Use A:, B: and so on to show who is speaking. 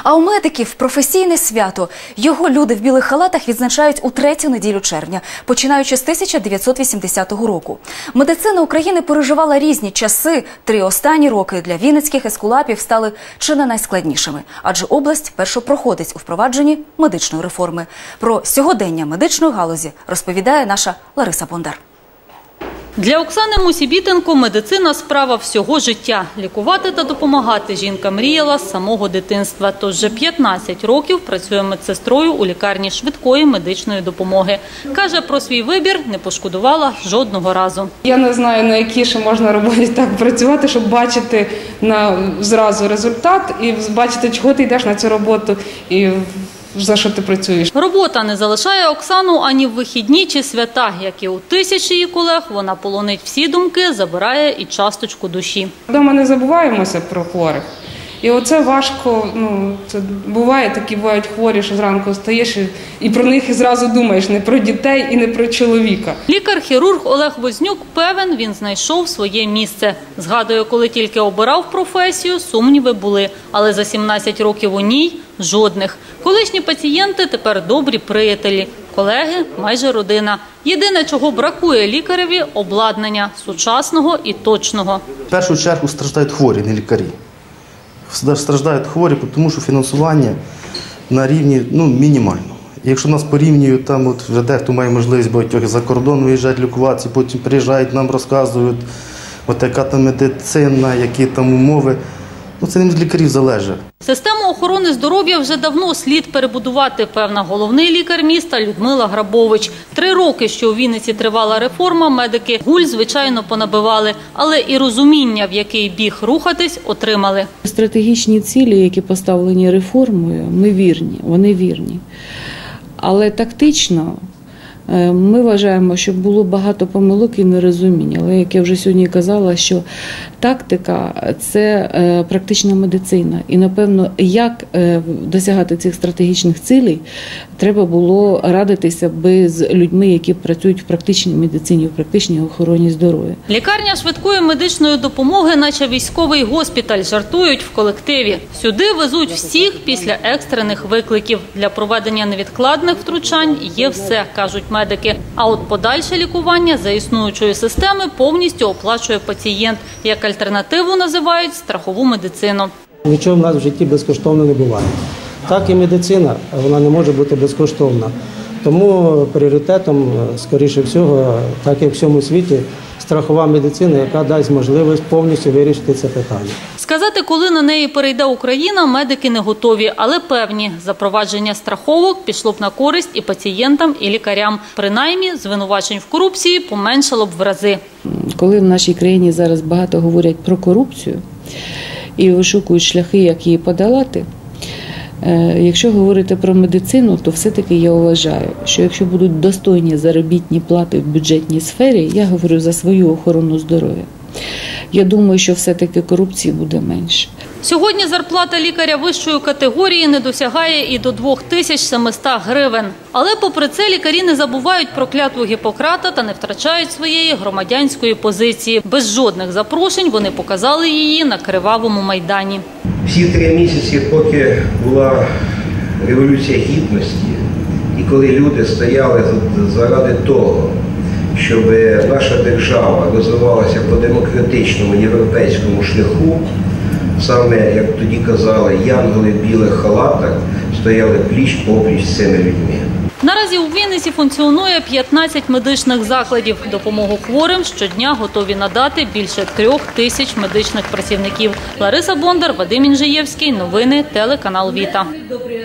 A: А у медиків професійне свято. Його люди в білих халатах відзначають у третю неділю червня, починаючи з 1980 року. Медицина України переживала різні часи. 3 останні роки для вінницьких ескулапів стали чи не найскладнішими. Адже область першопроходець у впровадженні медичної реформи. Про сьогодення медичної галузі розповідає наша Лариса Бондар.
B: Для Оксани Мусібітенко медицина – справа всього життя. Лікувати та допомагати жінка мріяла з самого дитинства. Тож вже 15 років працює медсестрою у лікарні швидкої медичної допомоги. Каже, про свій вибір не пошкодувала жодного разу.
C: Я не знаю, на якій ще можна роботі так працювати, щоб бачити зразу результат і бачити, чого ти йдеш на цю роботу і за що ти працюєш.
B: Робота не залишає Оксану ані в вихідні чи свята. Як і у тисячі її колег, вона полонить всі думки, забирає і часточку душі.
C: Вдома не забуваємося про хворих. І оце важко, бувають хворі, що зранку встаєш і про них і зразу думаєш, не про дітей і не про чоловіка.
B: Лікар-хірург Олег Вознюк певен, він знайшов своє місце. Згадує, коли тільки обирав професію, сумніви були, але за 17 років у ній – жодних. Колишні пацієнти тепер добрі приятелі, колеги – майже родина. Єдине, чого бракує лікареві – обладнання сучасного і точного.
D: В першу чергу страждають хворі, не лікарі. Страждають хворі, тому що фінансування на рівні мінімально. Якщо нас порівнюють, там вже дехто має можливість багатьох за кордон виїжджати лікуватися, потім приїжджають, нам розказують, яка там медицина, які там умови. Це не від лікарів залежить.
B: Систему охорони здоров'я вже давно слід перебудувати, певна головний лікар міста Людмила Грабович. 3 роки, що у Вінниці тривала реформа, медики гуль, звичайно, понабивали, але і розуміння, в який біг рухатись, отримали.
E: Стратегічні цілі, які поставлені реформою, вони вірні. Але тактично ми вважаємо, що було багато помилок і нерозуміння. Але, як я вже сьогодні казала, що тактика – це практична медицина. І, напевно, як досягати цих стратегічних цілей, треба було радитися з людьми, які працюють в практичній медицині, в практичній охороні здоров'я.
B: Лікарня швидкої медичної допомоги, наче військовий госпіталь, жартують в колективі. Сюди везуть всіх після екстрених викликів. Для проведення невідкладних втручань є все, кажуть медики. А от подальше лікування за існуючої системи повністю оплачує пацієнт. Як альтернативу називають страхову медицину.
F: Нічого в нас в житті безкоштовно не буває. Так і медицина, вона не може бути безкоштовна. Тому пріоритетом, скоріше всього, так як в всьому світі, страхова медицина, яка дасть можливість повністю вирішити це питання.
B: Сказати, коли на неї перейде Україна, медики не готові, але певні, запровадження страховок пішло б на користь і пацієнтам, і лікарям. Принаймні, звинувачень в корупції поменшало б в рази.
E: Коли в нашій країні зараз багато говорять про корупцію і вишукують шляхи, як її подолати, якщо говорити про медицину, то все-таки я вважаю, що якщо будуть достойні заробітні плати в бюджетній сфері, я говорю за свою охорону здоров'я, я думаю, що все-таки корупції буде менше.
B: Сьогодні зарплата лікаря вищої категорії не досягає і до 2700 гривень. Але попри це лікарі не забувають про клятву Гіппократа та не втрачають своєї громадянської позиції. Без жодних запрошень вони показали її на Кривавому майдані.
G: Всі 3 місяці, поки була Революція Гідності, і коли люди стояли заради того, щоб наша держава розвивалася по демократичному європейському шляху, саме, як тоді казали, янголи в білих халатах стояли пліч-опліч з цими людьми.
B: Наразі у Вінниці функціонує 15 медичних закладів. Допомогу хворим щодня готові надати більше 3000 медичних працівників. Лариса Бондар, Вадим Інжиєвський. Новини телеканал Віта.